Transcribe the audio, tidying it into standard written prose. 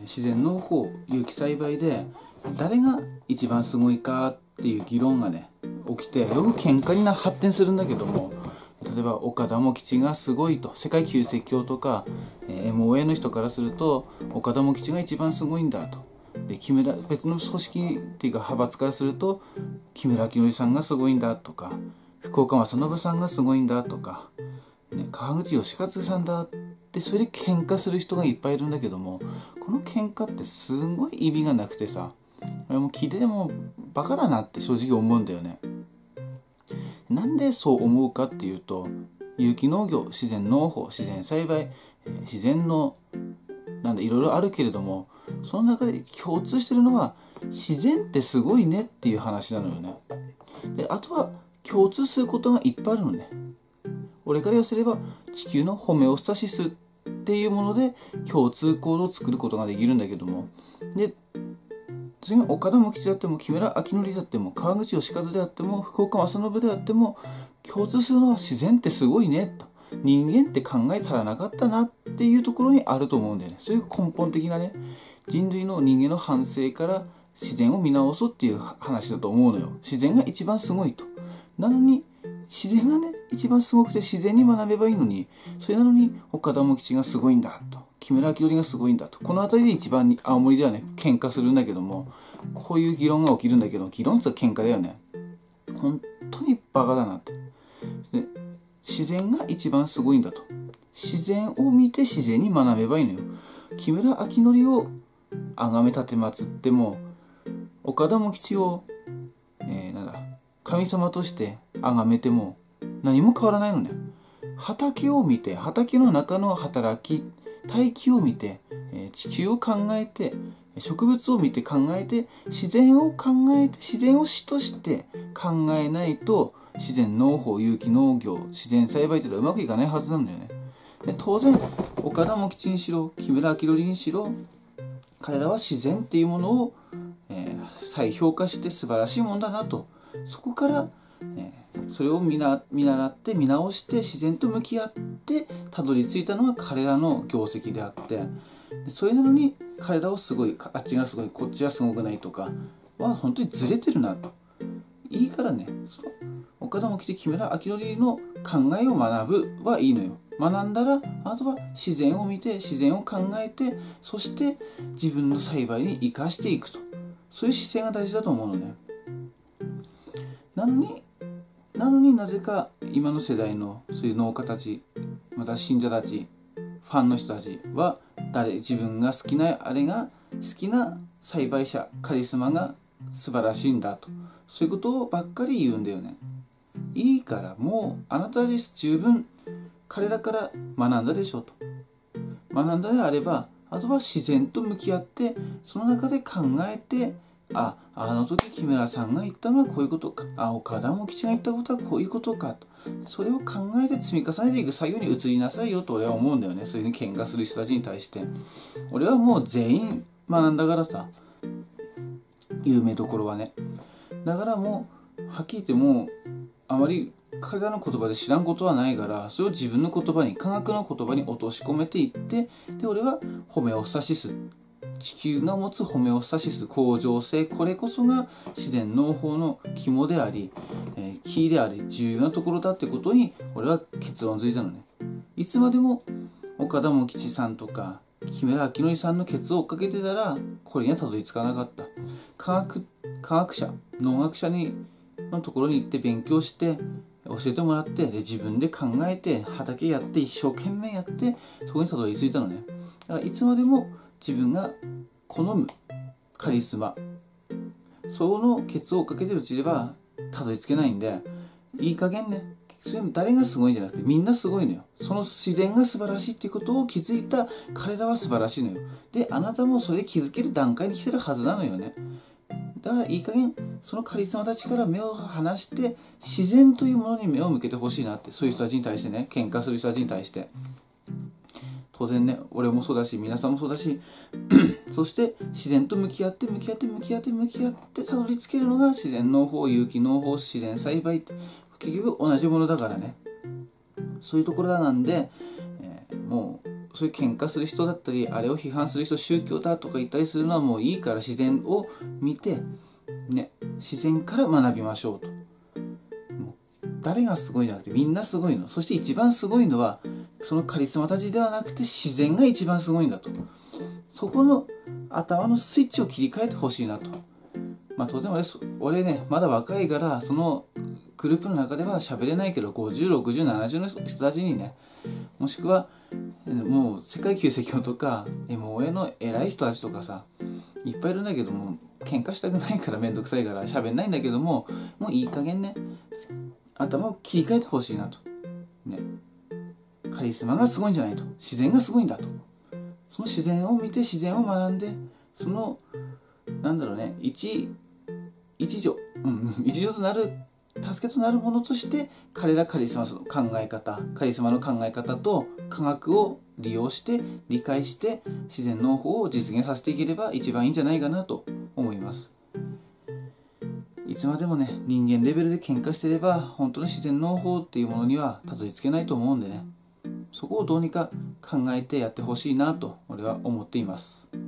自然農法有機栽培で誰が一番すごいかっていう議論がね起きて、よく喧嘩に発展するんだけども、例えば岡田茂吉がすごいと、世界旧石教とか、MOA の人からすると岡田茂吉が一番すごいんだと。で別の組織っていうか派閥からすると木村明則さんがすごいんだとか、福岡正信さんがすごいんだとか、川口義勝さんだって、それで喧嘩する人がいっぱいいるんだけども、この喧嘩ってすごい意味がなくてさ、俺も聞いててもバカだなって正直思うんだよね。なんでそう思うかっていうと、有機農業、自然農法、自然栽培、自然のいろいろあるけれども、その中で共通してるのは自然ってすごいねっていう話なのよね。であとは共通することがいっぱいあるのね。俺から言わせれば地球のホメオスタシスっていうもので共通項を作ることができるんだけども、でそれが岡田茂吉であっても木村明則であっても川口義和であっても福岡正信であっても、共通するのは自然ってすごいねと、人間って考えたらなかったなっていうところにあると思うんだよね。そういう根本的なね、人類の人間の反省から自然を見直そうっていう話だと思うのよ。自然が一番すごいと。なのに自然がね一番すごくて自然に学べばいいのに、それなのに岡田茂吉がすごいんだと、木村明則がすごいんだと、この辺りで一番に青森ではね喧嘩するんだけども、こういう議論が起きるんだけど、議論って喧嘩だよね。本当にバカだなって。で自然が一番すごいんだと、自然を見て自然に学べばいいのよ。木村明則を崇め立てまつっても、岡田茂吉を、神様として崇めても何も変わらないのね。畑を見て、畑の中の働き、大気を見て、地球を考えて、植物を見て考えて、自然を考えて、自然を主として考えないと、自然農法、有機農業、自然栽培ってのはうまくいかないはずなんだよね。で当然岡田茂吉にしろ木村明則にしろ、彼らは自然っていうものを、再評価して素晴らしいもんだなと、そこから、それを見習って見直して自然と向き合ってたどり着いたのが彼らの業績であって、それなのに彼らをすごい、あっちがすごいこっちはすごくないとかは本当にずれてるなと。いいからね、岡田茂吉木村明則の考えを学ぶはいいのよ。学んだらあとは自然を見て自然を考えて、そして自分の栽培に生かしていくと、そういう姿勢が大事だと思うのね。なのになぜか今の世代のそういう農家たち、また信者たち、ファンの人たちは自分が好きなあれが好きな栽培者カリスマが素晴らしいんだと、そういうことばっかり言うんだよね。いいからもうあなたたち十分彼らから学んだでしょと。学んだであればあとは自然と向き合って、その中で考えて、あの時木村さんが言ったのはこういうことか、岡田茂吉が言ったことはこういうことかと、それを考えて積み重ねていく作業に移りなさいよと俺は思うんだよね。そういうふうに喧嘩する人たちに対して俺はもう全員学んだからさ、有名どころはね。だからもうはっきり言ってもうあまり彼らの言葉で知らんことはないから、それを自分の言葉に、科学の言葉に落とし込めていって、で俺はホメオスタシス、地球が持つホメオスタシス、恒常性、これこそが自然農法の肝であり、キーであり重要なところだってことに俺は結論づいたのね。いつまでも岡田茂吉さんとか木村明則さんのケツを追っかけてたらこれにはたどり着かなかった。科学者、農学者のところに行って勉強して教えてもらって、で自分で考えて畑やって一生懸命やってそこにたどり着いたのね。だからいつまでも自分が好むカリスマ、そのケツを追っかけてるうちではたどり着けないんで、いい加減ね、それ誰がすごいんじゃなくてみんなすごいのよ。その自然が素晴らしいっていうことを気づいた彼らは素晴らしいのよ。であなたもそれで気づける段階に来てるはずなのよね。だからいい加減そのカリスマたちから目を離して自然というものに目を向けてほしいなって、そういう人たちに対してね、喧嘩する人たちに対して当然ね、俺もそうだし皆さんもそうだしそして自然と向き合ってたどり着けるのが自然農法、有機農法、自然栽培って結局同じものだからね。そういうところなんで、もうそういう喧嘩する人だったり、あれを批判する人、宗教だとか言ったりするのはもういいから、自然を見てね、自然から学びましょうと。もう誰がすごいじゃなくてみんなすごいの。そして一番すごいのはそのカリスマたちではなくて自然が一番すごいんだと。そこの頭のスイッチを切り替えてほしいなと。当然俺ねまだ若いから、そのグループの中では喋れないけど、50、60、70の人たちにね、もしくはもう世界級石とか MOA の偉い人たちとかさ、いっぱいいるんだけども、喧嘩したくないからめんどくさいから喋んないんだけども、もういい加減ね頭を切り替えてほしいなとね。カリスマがすごいんじゃないと、自然がすごいんだと。その自然を見て自然を学んで、その一助となる助けとなるものとして、彼らカリスマの考え方と科学を利用して理解して自然農法を実現させていければ一番いいんじゃないかなと思います。いつまでもね人間レベルで喧嘩してれば本当の自然農法っていうものにはたどり着けないと思うんでね、そこをどうにか考えてやってほしいなと俺は思っています。